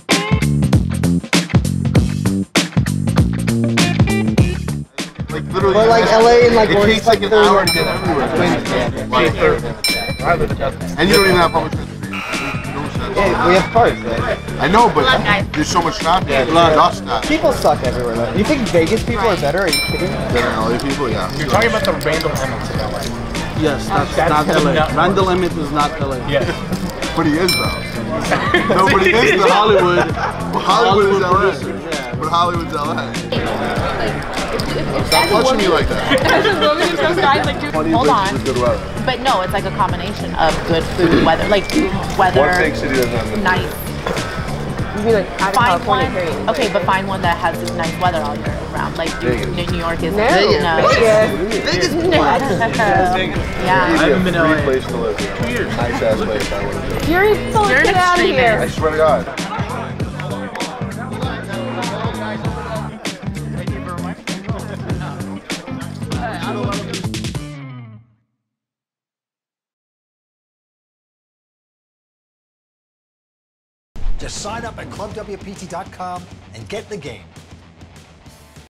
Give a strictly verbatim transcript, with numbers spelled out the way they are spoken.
Like literally, but like L A and like it takes like an hour to get everywhere. Like, and you don't even have public transportation. Yeah, we have cars. Right? I know, but there's so much traffic. Yeah, dust that. People suck everywhere though. You think Vegas people are better? Are you kidding? Better than L A people, yeah. You're talking about the Randall Emmett in L A. Yes, that's, that's not L A. Randall Emmett is not L A. Yeah. But he is though. No, but he is though. Hollywood. Well, Hollywood, Hollywood is L A. Yeah. But Hollywood's L A. Stop touching me like that. As a woman who goes guys like, dude, hold on. But no, it's like a combination of good food, weather, like weather, One big city doesn't have nice. You'd be like, out of Find California, one, period. okay, but find one that has nice weather all year round. Like New, New York is No. no. Vegas. No. Yeah. I haven't been to L A. Place to live. Two years. Nice ass place, I would have. You're so You're an get out of extremist. here. I swear to God. Just sign up at Club W P T dot com and get the game.